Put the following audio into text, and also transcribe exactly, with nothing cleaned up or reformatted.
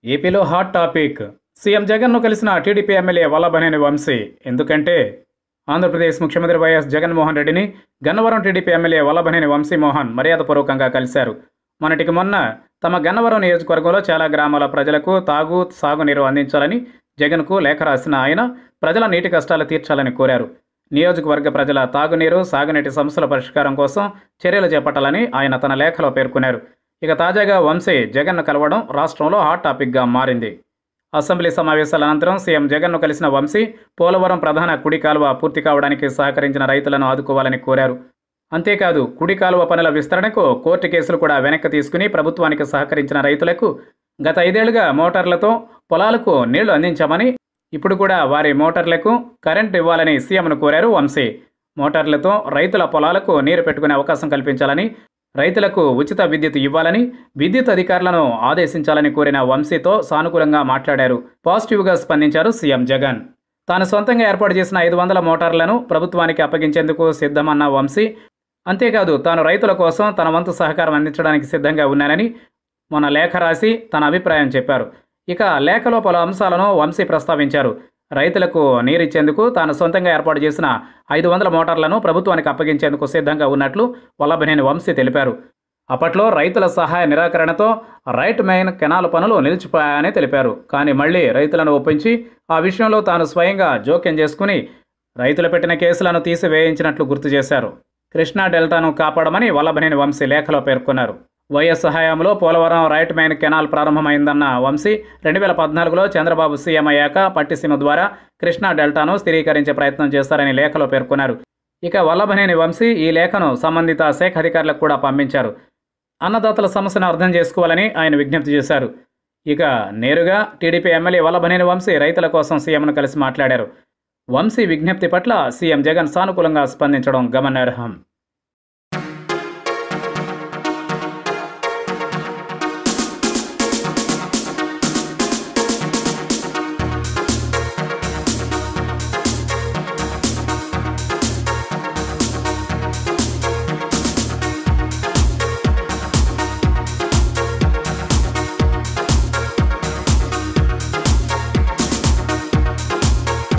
ఏపీలో hot topic CM జగన్ను కలిసిన టీడీపీ ఎమ్మెల్యే వల్లభనేని వంశీ. ఎందుకంటే ఆంధ్రప్రదేశ్ ముఖ్యమంత్రి వైఎస్ జగన్మోహన్ రెడ్డిని గన్నవరం టీడీపీ ఎమ్మెల్యే వల్లభనేని వంశీ మోహన్ మర్యాదపూర్వకంగా కలిశారు. మొన్నటికి మొన్న తమ గన్నవరం నియోజకవర్గంలో చాలా గ్రామాల ప్రజలకు తాగు సాగునీరు అందించాలని జగన్కు లేఖ రాసిన ఆయన ప్రజల నీటి కష్టాలు తీర్చాలని కోరారు. నియోజకవర్గ ప్రజల తాగునీరు సాగునీటి సమస్యల పరిష్కారం కోసం చర్యలు చేపట్టాలని ఆయన తన లేఖలో పేర్కొన్నారు. ఇక తాజాగా వంశీ జగన్ను కలవడం రాష్ట్రంలో హాట్ టాపిక్గా మారింది. అసెంబ్లీ సమావేశాల అనంతరం సీఎం జగన్ను కలిసిన వంశీ పోలవరం ప్రధాన కుడి కాలువ పూర్తి కావడానికి సహకరించిన రైతులను ఆదుకోవాలని కోరారు. అంతేకాదు కుడి కాలువ పనుల విస్తరణకు కోర్టు కేసులు కూడా వెనక్కి తీసుకుని ప్రభుత్వానికి సహకరించిన రైతులకు గత ఐదేళ్లుగా మోటార్లతో పొలాలకు నీళ్లు అందించామని, ఇప్పుడు కూడా వారి మోటార్లకు కరెంట్ ఇవ్వాలని సీఎంను కోరారు వంశీ. మోటార్లతో రైతుల పొలాలకు నీరు పెట్టుకునే అవకాశం కల్పించాలని, రైతులకు ఉచిత విద్యుత్ ఇవ్వాలని విద్యుత్ అధికారులను ఆదేశించాలని కోరిన వంశీతో సానుకూలంగా మాట్లాడారు. పాజిటివ్గా స్పందించారు సీఎం జగన్. తాను సొంతంగా ఏర్పాటు చేసిన ఐదు వందల మోటార్లను ప్రభుత్వానికి అప్పగించేందుకు సిద్ధమన్న వంశీ, అంతేకాదు తాను రైతుల కోసం తన వంతు సహకారం అందించడానికి సిద్ధంగా ఉన్నానని మొన్న లేఖ రాసి తన అభిప్రాయం చెప్పారు. ఇక లేఖలో పలు అంశాలను వంశీ ప్రస్తావించారు. రైతులకు నీరిచ్చేందుకు తాను సొంతంగా ఏర్పాటు చేసిన ఐదు వందల మోటార్లను ప్రభుత్వానికి అప్పగించేందుకు సిద్ధంగా ఉన్నట్లు వల్లభనేని వంశీ తెలిపారు. అప్పట్లో రైతుల సహాయ నిరాకరణతో రైట్ మెయిన్ కెనాల్ పనులు నిలిచిపోయాయని తెలిపారు. కానీ మళ్లీ రైతులను ఒప్పించి ఆ విషయంలో తాను స్వయంగా జోక్యం చేసుకుని రైతులు పెట్టిన కేసులను తీసివేయించినట్లు గుర్తు చేశారు. కృష్ణా డెల్టాను కాపాడమని వల్లభనేని వంశీ లేఖలో పేర్కొన్నారు. వైఎస్ హయాంలో పోలవరం రైట్ మెయిన్ కెనాల్ ప్రారంభమైందన్న వంశీ రెండు వేల పద్నాలుగులో చంద్రబాబు సీఎం అయ్యాక పట్టిసీమ ద్వారా కృష్ణా డెల్టాను స్థిరీకరించే ప్రయత్నం చేస్తారని లేఖలో పేర్కొన్నారు. ఇక వల్లభనేని వంశీ ఈ లేఖను సంబంధిత శాఖ అధికారులకు కూడా పంపించారు. అన్నదాతల సమస్యను అర్థం చేసుకోవాలని ఆయన విజ్ఞప్తి చేశారు. ఇక నేరుగా టీడీపీ ఎమ్మెల్యే వల్లభనేని వంశీ రైతుల కోసం సీఎంను కలిసి మాట్లాడారు. వంశీ విజ్ఞప్తి పట్ల సీఎం జగన్ సానుకూలంగా స్పందించడం గమనార్హం.